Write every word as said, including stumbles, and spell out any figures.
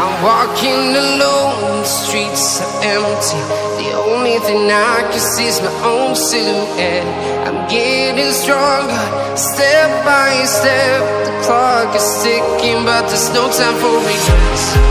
I'm walking alone, the streets are empty. The only thing I can see is my own silhouette. I'm getting stronger, step by step. The clock is ticking, but there's no time for regrets.